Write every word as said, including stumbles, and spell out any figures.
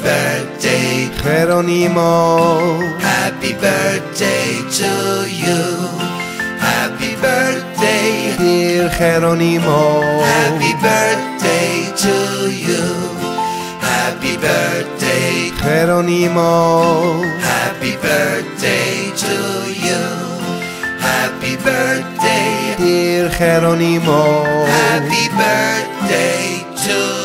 birthday, Jeronimo. happy birthday to you. Happy birthday, Dear Jeronimo. happy birthday to you. Happy birthday, Jeronimo. happy birthday to you. Happy birthday, Dear Jeronimo. happy birthday to